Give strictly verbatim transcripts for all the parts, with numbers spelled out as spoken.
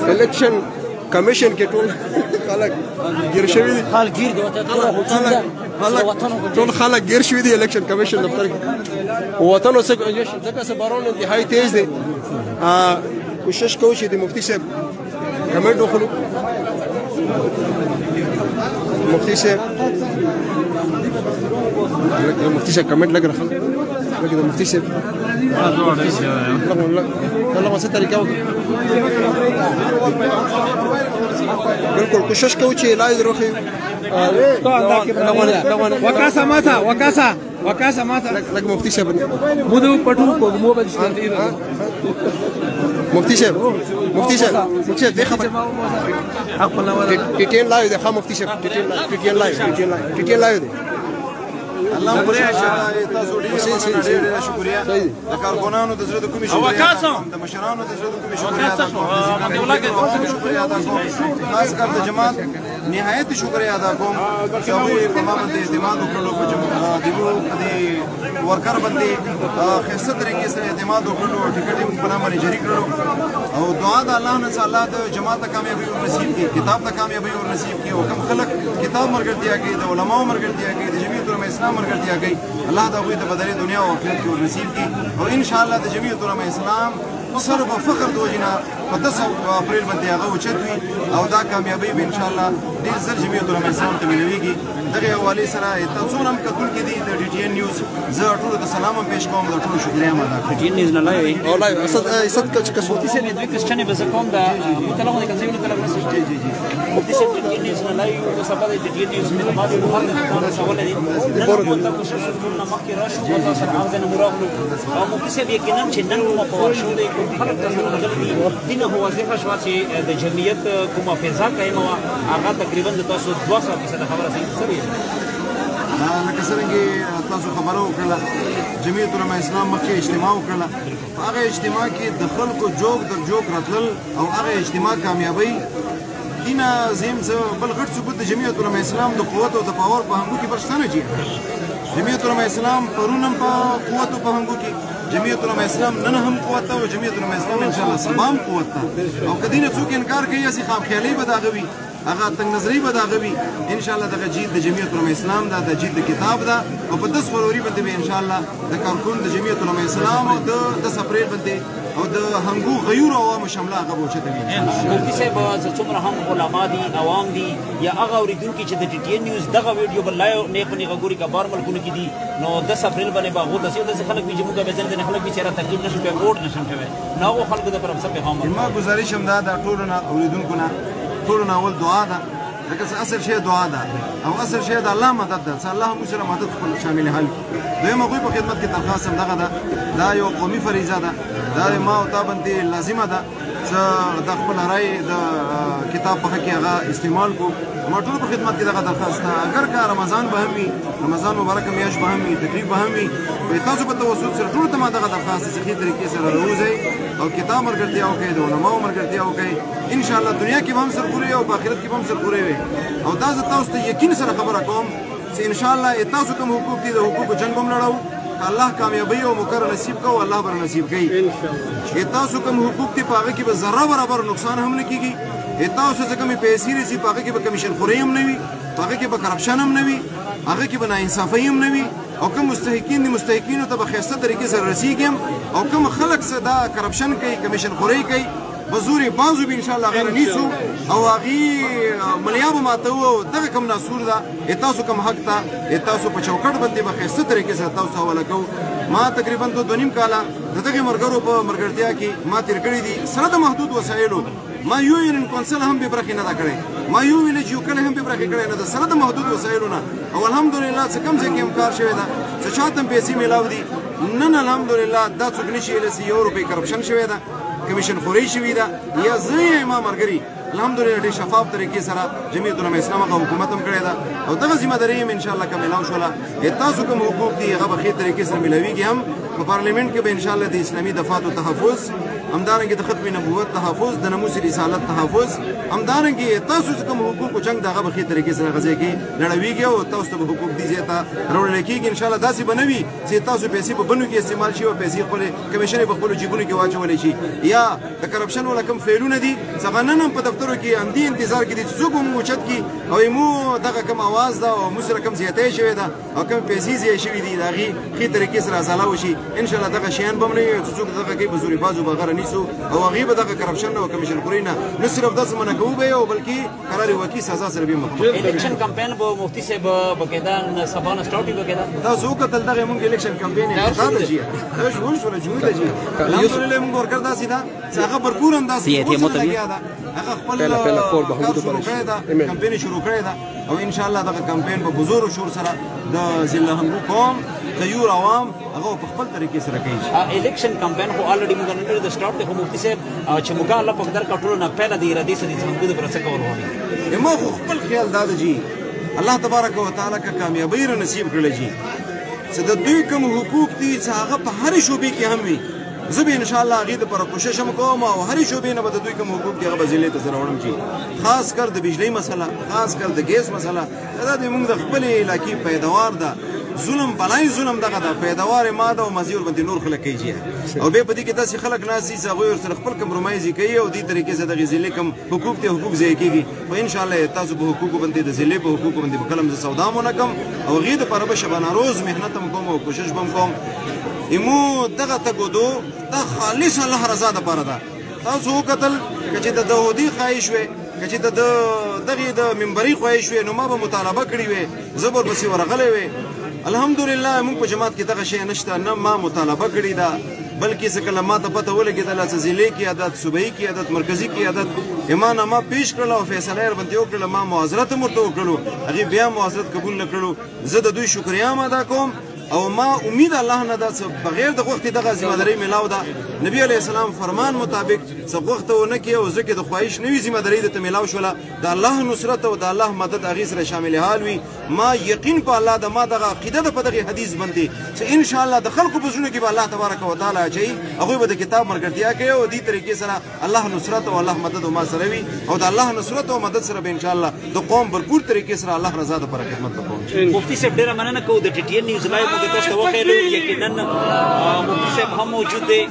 الیکشن کمیشن کې ټول خلک ګیر شوي دي خلک ګیر دي ټول خلک ګیر شوي دي الیکشن کمیشن دفتر کې وطن اوس ځکه چې باران انتهایی تیز دی کوشش کوو چې د مفتي صاحب کمنټ وکړو مفتي صاحب مفتي صاحب کمنټ لګ راخل لګ د مفتي صاحب والله څه طریقه وکړه بالکل کوشش کوو چې لایو روخي وکاسا ماته وکاسا وکاسا ماته لګ مفتي صاحب مو دو پټو کو مو به مفتي صاحب مفتي صاحب مفتي صاحب دغه ټي ټي ان لایو ده خا مفتي صاحب ټي ټي ان ټي ټي ان لایو ټي ټي ان لایو ټي ټي ان لایو ده الله شکریہ تاسو ډېر ډېر شکریہ د کارکونانو د زړه د کومې شکریہ د مشرانو د زړه د کومې شکریہ شکریہ ادا کوم خاص کر د جماعت نهایت شکریہ ادا کوم چې هغوی په ما باندې اعتماد وکړلو په جماعت د ورکر باندې ښایسته طریقې سره اعتماد وکړلو ټکټ یې په نام باندې جاري کړلو او دعا د الله نه چې الله د جماعت ته کامیابي ورنصیب کړي کتاب ته کامیابي ورنصیب کړي او کوم خلک کتاب ملګرتیا کوي د علماو ملګرتیا کوي د جمعیت علماء اسلام ملګرتیا کوي الله د هغوی د بدلې دنیا او آخرت کې ورنصیب کړي او انشاءالله د جمعیت علماء اسلام سره به فخر د وجې نه په دس اپریل باندې هغه اوچت وي او دا کامیابي به انشاءالله ډېر زر جمعیت علماء اسلام ته ملویږي دغه حوالې سره څومره هم کتونکي دي د ډي ټي ان نیوز زه ټولو ته سلام هم پیش کوم د ټولو شکریه هم ادا کوم ډي ټي ان نیوز نه لایو او لایو اسد اسد کس مفتي صاحب دوی کوېسچنې به زه کوم د متلغو د کنځایونو طرف نه جی جی جی مفتي صاحب ډي ټي ان نیوز نه لایو او سبا د ډي ټي ان نیوز په ماده په هغه څه سوال دي نن مو ته کوشش وکړو نه مخکې راشو او تاسو سره عام نه مراغلو او مفتي صاحب یقینا چې نن کومه په ورشو دی کوم خلک تاسو نه غلطي دینه هو وظیفه شو چې د جمعیت کومه فضا قائمه وه هغه تقریبا د تاسو دوه سوه فیصده خبره صحیح سوې لکه څرنګه تاسو خبره وکړله جمعیت علماء اسلام مخکې اجتماع وکړله په هغه اجتماع کې د خلکو جوک در جوک راتلل او هغه اجتماع کامیابۍ دینه زم زه بل غټ ثبوت د جمعیت علماء اسلام د قوت او د پاور په هنګو کې برشته نه جوړ جمعیت علماء اسلام پرون هم په قوت او په هنګو کې جمعیت علماء اسلام نن هم قوت او جمعیت علماء اسلام ان شاء الله سبا هم قوت او کدینه څوک انکار کوي چې خام خیالي به دا غوي هغه تنگ نظری به دا غوي ان شاء الله دغه جید د جمعیت علماء اسلام دا د جید د کتاب دا او په دس فروری باندې به ان شاء الله د کارکون د جمعیت علماء اسلام او د دس اپریل باندې او د هنګو غیور عوام شامله هغه بوچته وي مفتي صاحب څومره هم علما دي عوام دي یا هغه اوریدونکي چې د ټي ټي ان نیوز دغه ویډیو بل لایو نه پني غوري کا بار ملکونه کې دي نو دس اپریل باندې باغو د سیده خلک به جمعه به ځنه خلک به چیرې تقریبا نشي په بورډ نشم کوي نو خلکو د پرم سره پیغام ما گزارش هم دا د ټولو نه اوریدونکو نه ټولو نه اول دعا ده لکه اصل شی دعا ده او اصل شی د الله مدد ده چې الله موږ سره مدد خپل شامل حل دویم هغوی په خدمت کې درخواست هم دغه ده دا یو قومي فریضه ده دا ما او تا باندې لازمه ده چې د خپل رای د کتاب په حق کې هغه استعمال کو ما ټول په خدمت کې دغه درخواست ده اگر که رمضان به هم وي رمضان مبارک میاشت به هم وي تقریب به هم وي تاسو په توسط سره ټولو ته ما دغه درخواست صحیح طریقې سره راوځئ او کتاب ملګرتیا وکړئ د علماو ملګرتیا وکړئ ان شاء الله دنیا کې به هم سرخوري او په آخرت کې به هم سرخوري وي او دا زه تاسو ته یقین سره خبره کوم چې ان شاء الله تاسو کوم حقوق دي د حقوقو جنګ هم لړو الله کامیابی او مکر نصیب کو الله بر نصیب کوي ان تاسو کوم حقوق دي په هغه کې به ذره برابر نقصان هم نه کیږي تاسو څه کومې پیسې رسي په هغه کې به کمیشن خوري هم نه وي په هغه کې به کرپشن هم نه وي هغه کې به ناانصافي هم نه وي او کوم مستحقین دي مستحقینو ته به ښایسته طریقې سره رسیږي او کوم خلک څه دا کرپشن کوي کمیشن خوري کوي بزوري بازو به ان شاء الله غیر نیسو او هغه ملياب ماته وو دغه کوم ناسور ده تاسو کوم حق ته تاسو په چوکټ باندې به ښایسته طریقې سره تاسو حواله کوو ما تقریبا دوه نیم کاله دغه مرګرو په مرګرتیا کې ما تیر کړی دي سره د محدود وسایلو ما یو یو کونسل هم به برخه نه دا کړی ما یو ویل چې کله هم به برخه کړی نه د سره د محدود وسایلو نه او الحمدلله څه کم ځای کې امکار شوی ده چې چاته پیسې میلاو دي نن الحمدلله دا څوک نشي لسی یو روپۍ کرپشن شوی ده کمیشن خوري شوی ده یا زه ما مرګري الحمدلله ډېر شفاف طریقې سره جمعیت علماء اسلام هغه حکومت هم کړی ده او دغه ذمہ داري هم انشاءالله که میلاو شوله تاسو کوم حقوق دي هغه به ښې طریقې سره میلاویږي هم په پارلیمنټ کې به انشاءالله د اسلامي دفاتو تحفظ همدارنګه د ختم نبوت تحفظ د ناموس رسالت تحفظ همدارنګه تاسو کوم حقوق جنگ دغه په خې طریقې سره غځي کې لړويږي او تاسو ته حقوق دي زیاته راوړل کېږي ان شاء الله داسې بنوي چې تاسو پیسې په بنو کې استعمال شي او پیسې خپل کمیشن په خپل جیبونو کې واچول شي یا د کرپشن ولا کوم فعلونه دي څنګه نن په دفترو کې اندي انتظار کې دي چې څوک مو چت کې او مو دغه کوم आवाज دا او مو سره کوم زیاتې شوی دا او کوم پیسې زیاتې شوی دي دغه خې طریقې سره ازاله وشي ان شاء الله دغه شیان به نه چې څوک دغه کې بزوري بازو بغیر نیسو او غیبه دغه کرپشن او کمیشن خورینه نه صرف داسې منه کوو به او بلکې قرار وکي سزا سره به مخ الیکشن کمپاین به مفتی صاحب بقیدا سبانه سٹارټي بقیدا تاسو کتل دغه مونږ الیکشن کمپاین افتتاح دی دا شو شو جوړ دی الحمدلله مونږ ورکړ داسې دا چې هغه برپور انداز هغه خپل کمپاین شروع کړی دا او ان شاء الله دغه کمپاین په بزرګ شور سره د ضلع هنګو قوم د یو عوام هغه په خپل طریقې سره کوي الیکشن کمپاین خو الریډي موږ نن د سٹارټ ته مفتی صاحب چې موږ الله په قدر کټول نه پیدا دی ردی سدي څنګه د پرڅ کول وایي ما خو خپل خیال دا دی الله تبارک وتعالى کا کامیابی را نصیب کړل شي چې د دوی کوم حقوق دي چې هغه په هر شوبې کې هم وي زه به ان شاء الله هغې دپاره کوشش هم کوم او هرې شعبې نه به د دوی کوم حقوق دي هغه به ضلع ته زه راوړم چې خاص کر د بجلۍ مسله خاص کر د ګیس مسله دا د موږ د خپلې علاقې پیداوار ده ظلم بلای ظلم دغه ده پیداوار ماده او مزي ورباندې نور خلک کوي او بیا په دې کې داسې خلک ناست دي چې هغوی ورسره خپل کمپرومایز کوي او دې طریقې سره دغې ضلع کوم حقوق دي حقوق ضایع کېږي خو انشاءالله تاسو په حقوقو باندې د ضلع په حقوقو باندې به کله هم زه سودا هم ونه کړم او هغې دپاره به شبانه روز محنت هم کوم او کوشش به هم کوم امو دغه تګودو دا خالص الله رضا دپاره ده تاسو وکتل که چې د داودي خواهش وی که چې د دغې د منبري خواهش وی نو ما به مطالبه کړې وی زه به ورپسې ورغلی وی الحمدلله موږ په جماعت کې دغه شی نشته نه ما مطالبه کړې ده بلکې څه کله ما ته پته ولګېدله چې ضلعي کې عدد صوبایي کې عدد مرکزي کې عدد ما نامه پیش کړله او فیصله یې ورباندې وکړله ما معاذرت هم ورته وکړلو هغې بیا معاذرت قبول نه کړلو زه د دوی شکریه هم ادا کوم او ما امید الله نه ده چې بغیر د وخت دغه ذمہداري ملاو ده نبی علیه السلام فرمان مطابق څه وخت ونه کې او ځکه د خواهش نوې ذمہداري د ملاو شوله د الله نصرت او د الله مدد هغې سره شامل حال وي ما یقین په الله ده ما دغه عقیده ده په دغې حدیث باندې چې ان شاء الله د خلکو په زړونو کې به الله تبارک وتعالی اچوي هغوی به د کتاب ملګرتیا کوي او دې طریقې سره الله نصرت او الله مدد او ما سره وي او د الله نصرت او مدد سره به ان شاء الله د قوم برپور طریقې سره الله رضا دپاره خدمت وکړو مفتی صاحب ډېره مننه کوو د ټي ټي این نیوز لایو موږ تاسو ته وښیلو یقینا مفتی صاحب هم موجود دی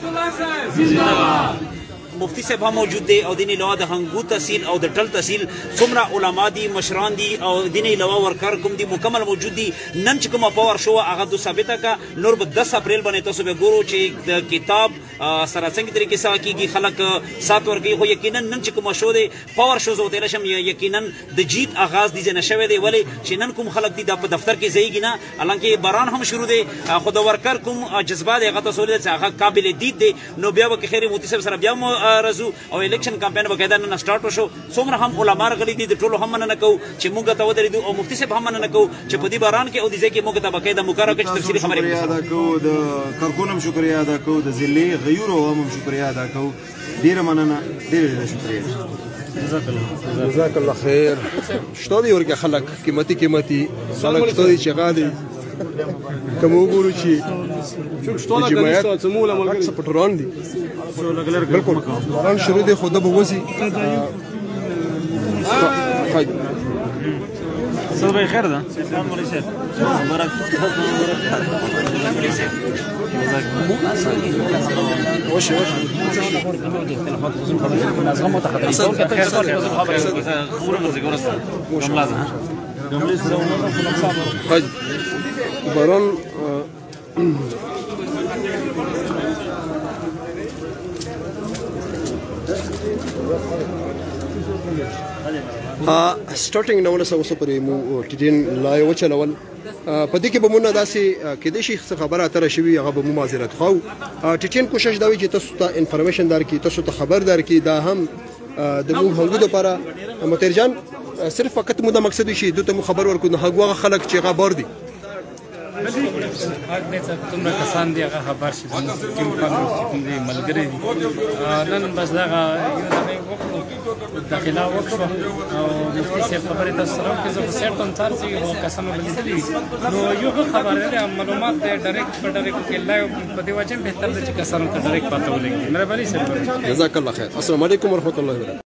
مفتی صاحب هم موجود دی او دیني علاوه د هنګو تحصیل او د ټل تحصیل څومره علما دي مشران دي او دیني علاوه ورکر کوم دي مکمل موجود دي نن چې کومه پاور شو هغه دو ثابته کا نور به دس اپریل باندې تاسو به ګورو چې د کتاب سره څنګه طریقې سره کېږي خلک سات ورکوي خو یقینا نن چې کومه شو دی پاور شو زه وتلی شم یقینا د جیت آغاز دی ځای نه شوی دی ولې چې نن کوم خلک دي دا په دفتر کې ځایږي نه حالانکې باران هم شروع دی خو د ورکر کوم جذبه دی هغه تاسو ولیدل چې هغه قابل دید دی نو بیا به که خیر مفتی صاحب سره بیا رځو او الیکشن کمپاین باقاعده نن سٹارټ وشو څومره هم علما راغلي دي د ټولو هم مننه کوو چې موږ ته ودرېدو او مفتی صاحب هم مننه کوو چې په دې باران کې او دې ځای کې موږ ته باقاعده مقرره کړي چې تفصیلي خبرې شکریه ادا کوو د کارکون هم شکریه ادا کوو د ضلعي غیور عوام هم شکریه ادا کوو ډېره مننه ډېره ډېره شکریه جزاک الله خیر شته دي ورکه خلک قیمتي قیمتي خلک شته دي چې غالي کوم وګورو چې جماعت اکثر پټران دي بالکل باران شروع دی خو د به وځي صد به خیر ده سلام علیکم مبارک وش وش باران سټارټینګ نه ونه سوسه پرې مو ټیټین لایو وچلول په دې کې به مونږ داسې کېدای شي څه خبره اتره شوي هغه به مو معذرت خواو ټیټین کوشش دا وي چې تاسو ته انفارمیشن درکړي تاسو ته خبر درکړي دا هم د موږ هنګو دپاره مطهر جان صرف فقط مو دا مقصد وي چې دوی ته مو خبر ورکړو نو هغه خلک چې هغه بار دي حق دې چې څومره کسان دي هغه خبر شي کوم فاميل چې کوم دي ملګري دي نن بس دغه یو دغه وکړو داخله وکړو او مفتي صاحب خبرې تاسو سره کې زه په سیټ هم تاسو یو کسانو لیدلې نو یو خبره ده معلومات ډایرکټ په ډایرکټ کې لایو په دې وجه به تر دې چې کسانو ته ډایرکټ پاتې ولګي مهرباني سره جزاک الله خیر. السلام علیکم ورحمۃ اللہ وبرکاتہ.